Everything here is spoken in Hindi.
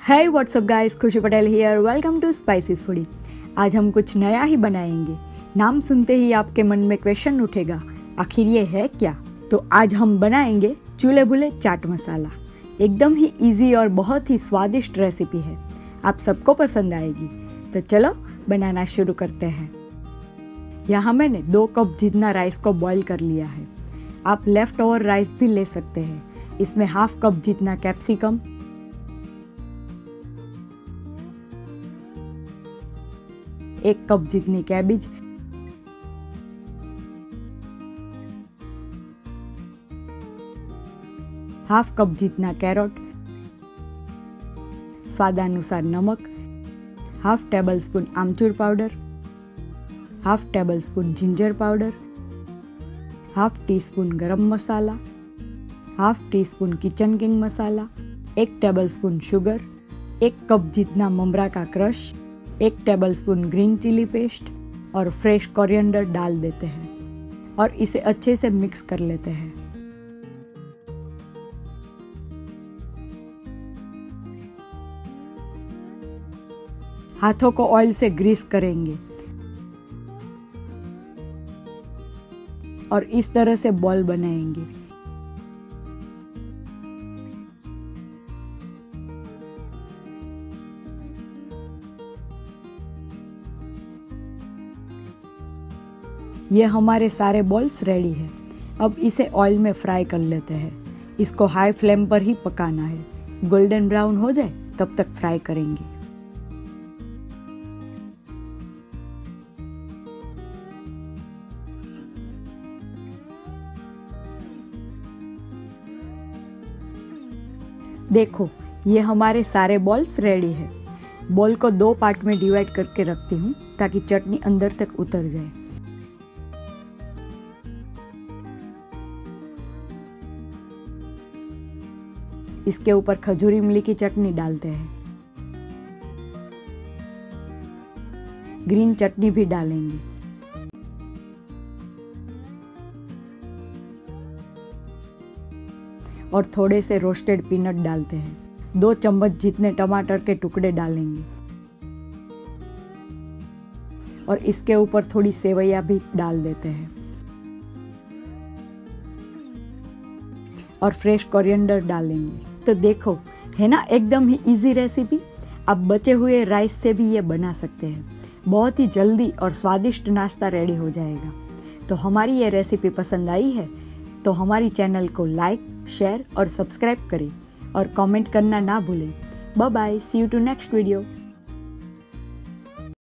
Hi what's up guys, Khushi Patel here. Welcome to spicy's foodie. आज हम कुछ नया ही बनाएंगे। नाम सुनते ही आपके मन में क्वेश्चन उठेगा, आखिर ये है क्या? तो आज हम बनाएंगे चूल्हे बुले चाट मसाला। एकदम ही इजी और बहुत ही स्वादिष्ट रेसिपी है, आप सबको पसंद आएगी। तो चलो बनाना शुरू करते हैं। यहाँ मैंने 2 कप जितना राइस को बॉईल कर लिया है। आप लेफ्ट ओवर राइस भी ले सकते हैं। इसमें हाफ कप जितना कैप्सिकम, 1 कप जितनी कैबिज, हाफ कप जितना कैरोट, स्वादानुसार नमक, हाफ टेबल स्पून आमचूर powder, half table spoon ginger powder, half tea spoon garam masala, half tea spoon kitchen king masala, 1 table spoon sugar, 1 cup जितना ममरा का crush, 1 tablespoon green chilli paste और फ्रेश कोरिएंडर डाल देते हैं और इसे अच्छे से मिक्स कर लेते हैं। हाथों को ऑयल से ग्रीस करेंगे और इस तरह से बॉल बनाएंगे। ये हमारे सारे बॉल्स रेडी है। अब इसे ऑयल में फ्राई कर लेते हैं। इसको हाई फ्लेम पर ही पकाना है। गोल्डन ब्राउन हो जाए तब तक फ्राई करेंगे। देखो, ये हमारे सारे बॉल्स रेडी है। बॉल को 2 पार्ट में डिवाइड करके रखती हूँ ताकि चटनी अंदर तक उतर जाए। इसके ऊपर खजूर इमली की चटनी डालते हैं। ग्रीन चटनी भी डालेंगे और थोड़े से रोस्टेड पीनट डालते हैं। 2 चम्मच जितने टमाटर के टुकड़े डालेंगे और इसके ऊपर थोड़ी सेवैया भी डाल देते हैं और फ्रेश कोरिएंडर डालेंगे। तो देखो, है ना एकदम ही इजी रेसिपी। आप बचे हुए राइस से भी ये बना सकते हैं। बहुत ही जल्दी और स्वादिष्ट नाश्ता रेडी हो जाएगा। तो हमारी ये रेसिपी पसंद आई है तो हमारी चैनल को लाइक, शेयर और सब्सक्राइब करें और कमेंट करना ना भूलें। Bye bye, see you to next video.